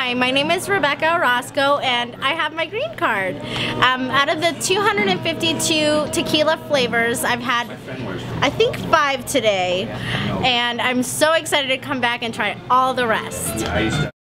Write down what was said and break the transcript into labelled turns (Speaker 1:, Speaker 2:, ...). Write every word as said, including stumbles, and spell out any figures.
Speaker 1: Hi, my name is Rebecca Orozco and I have my green card. Um, out of the two hundred fifty-two tequila flavors, I've had, I think, five today. And I'm so excited to come back and try all the rest.